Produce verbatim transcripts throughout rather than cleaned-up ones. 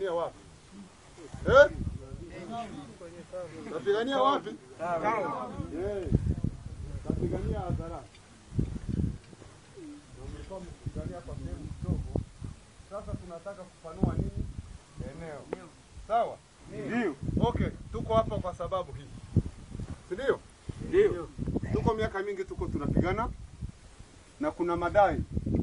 Unapigania wapi? Eh? Unapigania wapi? Eh. Unapigania hadhara. Umekuwa mkipigania kwa sehemu kidogo. Sasa tunataka kupanua nini? Eneo. Sawa? Ndio. Okay, tuko hapa kwa sababu hii. Si ndio? Ndio. Tuko miaka mingi tuko tunapigana na kuna madai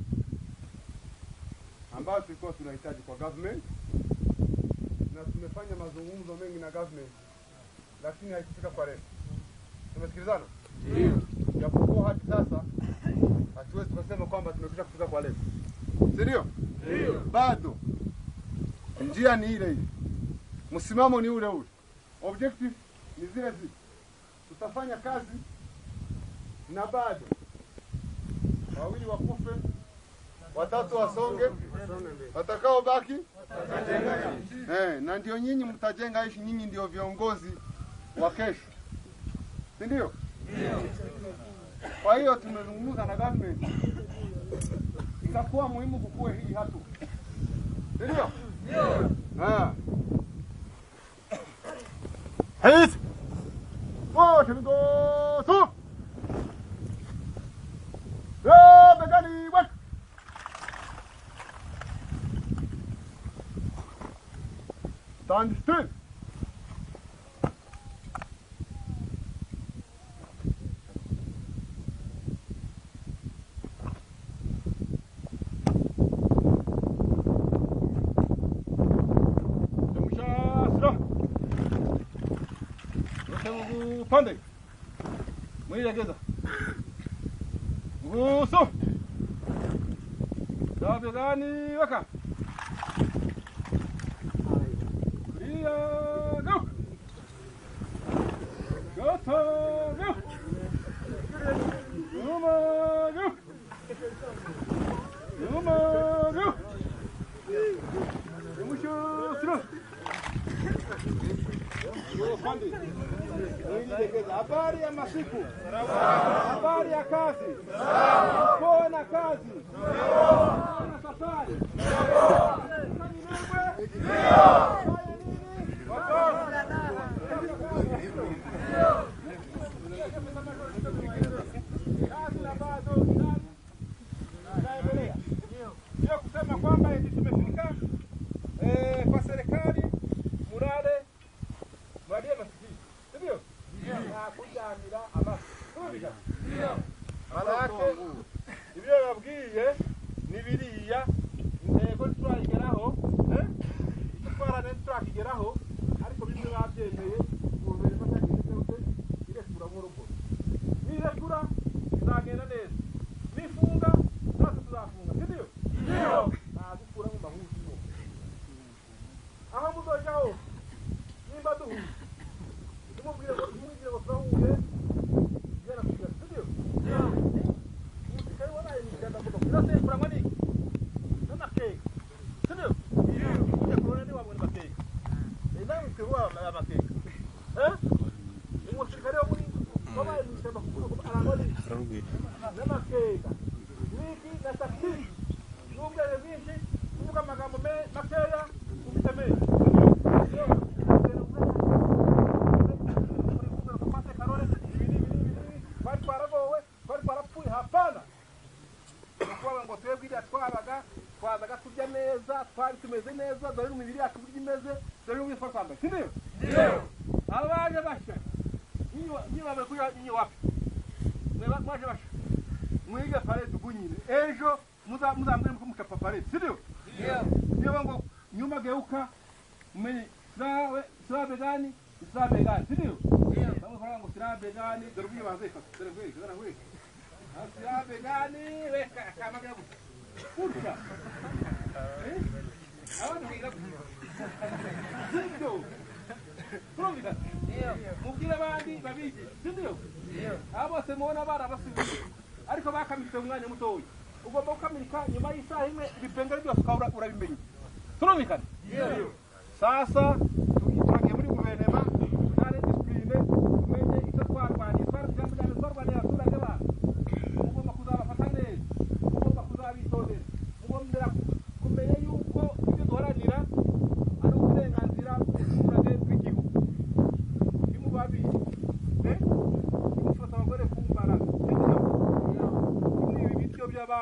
ambayo tulikuwa tunahitaji kwa government, na tumefanya mazungumzo mengi na government lakini haikufika kwa lengo. Tumesikilizana? Ndio. Japokuwa hadi sasa hatuwezi kusema kwamba tumekwisha kufika kwa lengo. Si ndio? Ndio. Bado njia ni ile ile. Msimamo ni ule ule. Objective ni zile zile. Tutafanya kazi na bado wawili wakufe, watatu wasonge, watakao baki eh, na ndio nyinyi mtajenga hishi, nyinyi ndio viongozi wa kesho. Si ndio? Ndio. Kwa hiyo tumezungumza na government, itakuwa muhimu kukue hii hatu. Si ndio? Ndio. Ah. Hey! Oh, here we go. So. Yeah, begani, what? Stand still. Pande. Mwilegeza. Nguso. Dabe gani waka. Ria go. Go to go. Numa go. Numa go. Numusho sro. Yo pande. Habari ya masiku, habari ya kazi, mkoa na kazi, na safari, sio kusema kwamba eti tumefika kwa serikali murade mwadie masikini. Ndio? Na kujamira amasi. Ndio. Ndio. Malake ibyo babwiye nibiriya intego twageraho, eh? Twara ne twakigeraho ariko bimwe babyemeye guverinoma cyangwa cyose irekura mu rugo. Nirekura izagenda neza. Nifunga twese tuzafunga. Ndio? Ndio. Na gukura mu mahuzi. Aho muzojaho nimba duhu mubwire ngo mubwire ngo twahuye yera kugira studio ya muzika wala imikanda mboga kirase kurangwa ni nana cake studio ya kuona ni wabona cake ina mkiwa na cake eh umusikare wo muri kama imikanda mboga arangoli arugi nana cake wiki na taksi nubwe vinci kuvuga magambo me makeya ubitemeye twabaga twabaga kurya neza, twari tumeze neza, dore umubiri yacu burya imeze, dore umwifatamba. Si ndio? Ndio. Abaje basha. Niba niba bakuri inyi wapi? Mweba mwaje basha. Mwiga pale tugunyine. Ejo muza muzambwe mukapa pale. Si ndio? Ndio. Ndio ngo nyuma geuka umenye sawe sabe gani? Sabe gani? Si ndio? Ndio. Kama fanya ngo sabe gani? Dore umwe baze ka. Dore wewe, dore wewe. Sabe gani? Weka kama gani? Puta. Eh? Awana higa. Ndio. Provida. Ndio. Mukira bandi babiji. Ndio. Ndio. Abo semona bara basubiye. Ariko bakamitse umwanya mutoyi. Ugomba kukamilika nyuma y'isaha imwe ibipengere byose ukabura urabimenye. Turumvikana? Ndio. Sasa tugiye muri guverinoma nare discipline mwenye icyo twarwanye twari cyangwa cyane twarwanye abaturage ba. Ugomba kuzabafata neza. Ugomba kuzabitondera. Ugomba kumenya yuko ibyo duharanira ari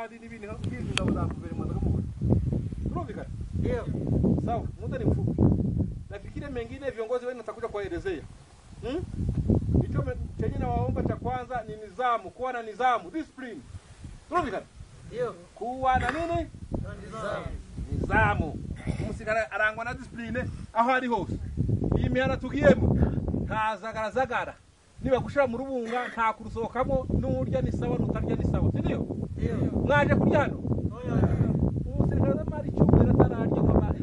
hadi n'ibindi hizi ngabo za guverinoma z'amahoro. Turumvikana? Ndio. Sawa, muda ni mfupi. Nafikiri mengine viongozi wenu watakuja kuwaelezea. Hmm? Hicho chenye na waomba cha kwanza ni nidhamu, kuwa na nidhamu, discipline. Turumvikana? Ndio. Kuwa na nini? Nidhamu. Nidhamu. Umusigara arangwa na discipline aho ari hose. Iyi mihana tugiyemo ntazagara zagara. Niba gushira mu rubunga nta kurusohokamo n'urya ni sawa n'utarya ni sawa. Ndio? Ndio. Mwaje kurya hano? Oya. Umusigara zamari cyumwe natararya mabari.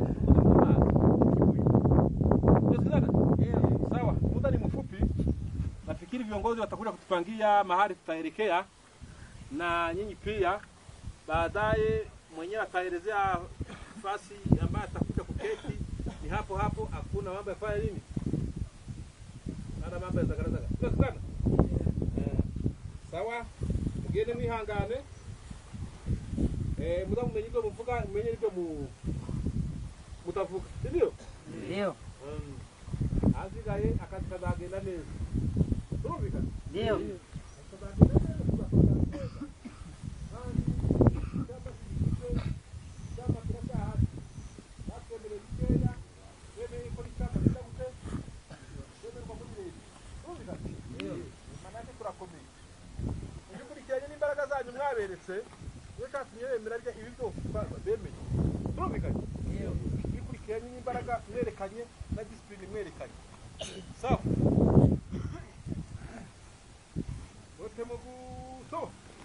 Sawa, muda ni mfupi. Nafikiri viongozi watakuja kutupangia mahali tutaelekea na nyinyi pia baadaye mwenyewe ataelezea fasi ambayo atakuja kuketi ni hapo hapo, hakuna mambo yafanya nini? Ana mambo ya zagara zagara. Sio sana. Eh. Sawa? Mgeni mwihangane. Eh, muda mumenye ibyo muvuga, mumenye ibyo mu mutavuga. Ndio? Ndio. Mm. Azigaye akazi kazagenda neza. Turumvikana? Ndio. Sawa. Wote mguso.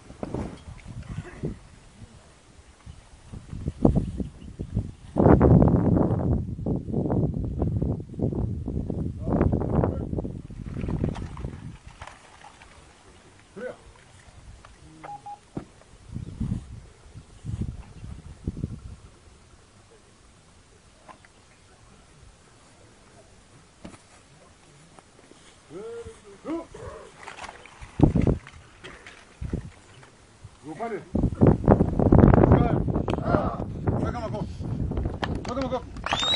Upande. Ah, weka makofi. Weka makofi.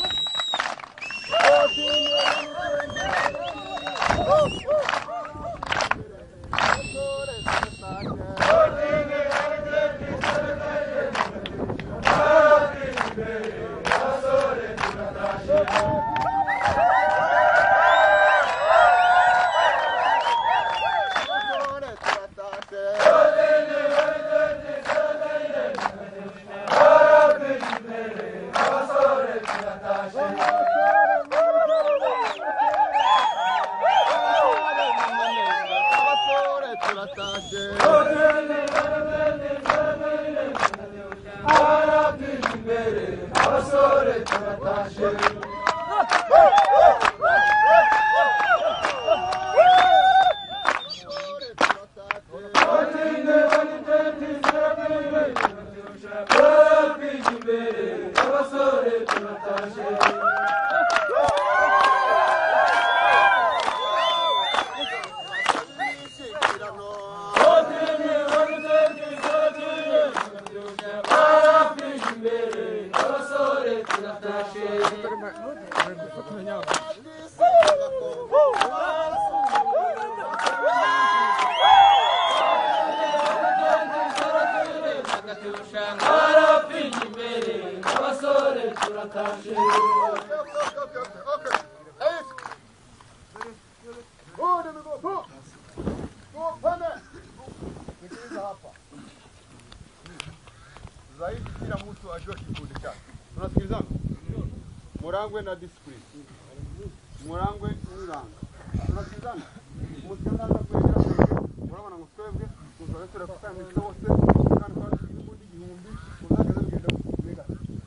Zaidi kila mtu ajue kikundi chake. Tunasikilizana? Murangwe na discipline. Murangwe niranga. Tunasikilizana? Musikilizana kwegera kwegera. Murabona ngo twebwe tuzarekera kutanga cyose kandi kwa kikundi gihumbi uzageza bigenda kumega.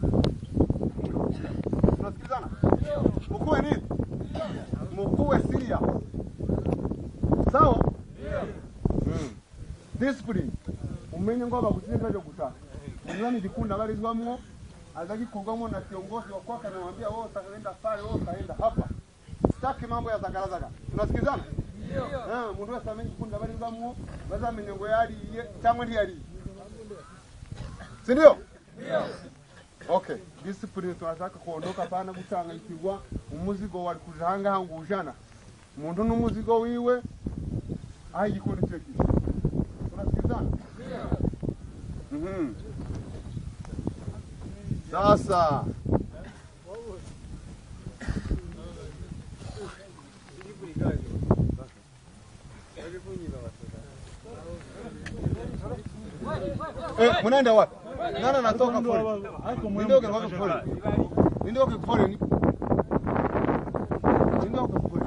Tunasikilizana? Mukuwe nini? Mukuwe siria. Sawa? Mm. Discipline. Umenye ngo abagusinda byo gutaka. Nani dikunda balizwamwo azagikorwamo na kiongozi wa kwaka anamwambia wewe utaenda pale wewe utaenda hapa. Sitaki mambo ya zagarazaga. Tunasikizana? Ndio. Eh, mundu wese amenye kunda balizwamwo bazamenye ngo yari cyangwa ndi yari. Si ndio? Ndio. Okay, discipline tunataka kuondoka pana gutanga ikigwa umuzigo wali kujanga hangu ujana. Mundu n'umuzigo wiwe ayi gikundi cyo kishi. Tunasikizana? Ndio. Mhm. Mm. Sasa eh, mnaenda wapi? Nani anatoka pole? Ndio kwa pole. Ndio kwa pole. Ndio kwa pole.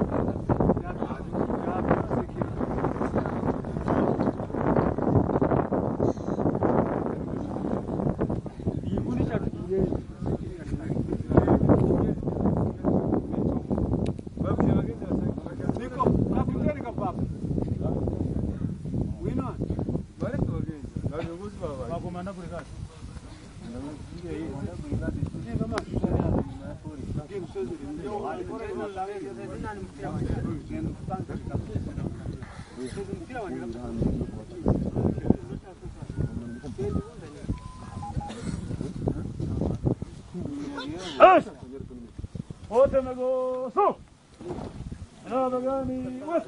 Wote mego so. Na bagani wes.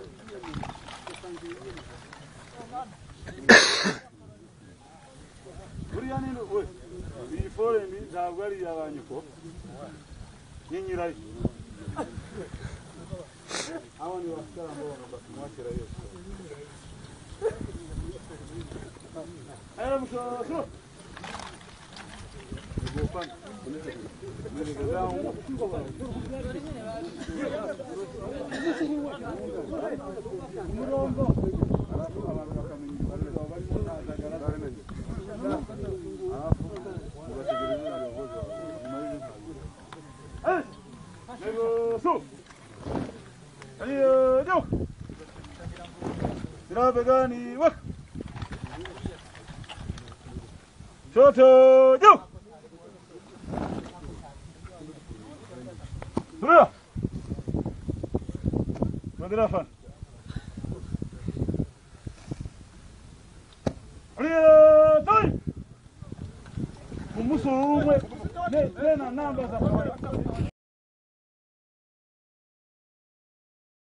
Uriani no we. Before ni dagwari ya banyuko. Nyinyi rai. Hawa ni wasichana ambao wanabaki mwache rai. Ayo mko so. Begani wak. Shoto juu. Surya. Madrafan. Aliya tai. Kumusu umwe. Ne tena namba za